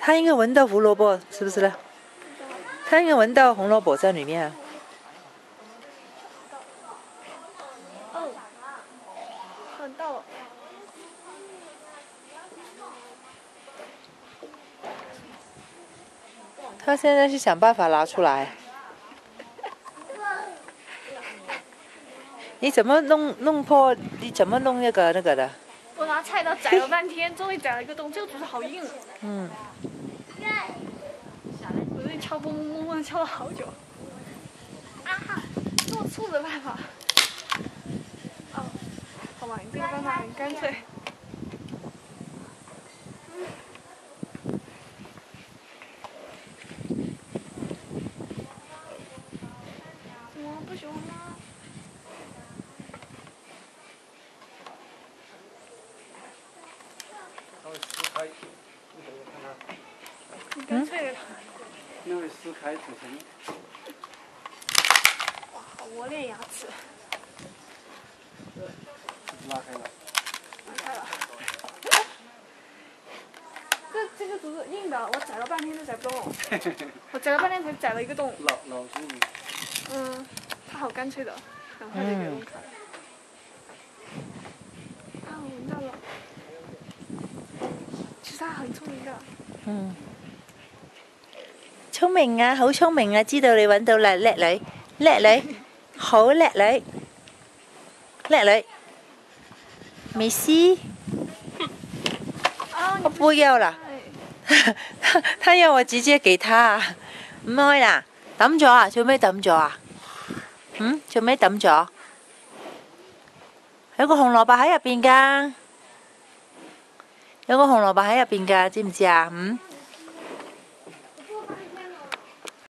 他应该闻到胡萝卜，是不是呢？他应该闻到红萝卜在里面啊。 哦，看到了。 他现在是想办法拿出来。你怎么弄破？你怎么弄那个的？ 我拿菜刀宰了半天，终于宰了一个洞。这个竹子好硬。 嗯。 我这敲嘣嘣嘣敲了好久。啊，做醋的办法。哦，好吧，你这个办法很干脆。我不喜欢吗？ 它会撕开，你等我看它。 很干脆的。 那会撕开组成。 哇，好磨练牙齿。 拉开了。 拉开了。这个竹子硬的，我宰了半天都宰不动。我宰了半天才宰了一个洞。 老竹子。 嗯，它好干脆的，很快就给弄开了。啊，我闻到了。其实它很聪明的。 嗯。聰明啊，好聰明啊！知道你揾到啦，叻女，叻女，好叻女，叻女。美斯，我不要啦。他要我直接給他啊，唔開啦，抌咗啊？做咩抌咗啊？做咩抌咗？有個紅蘿蔔喺入邊㗎，有個紅蘿蔔喺入邊㗎，知唔知啊？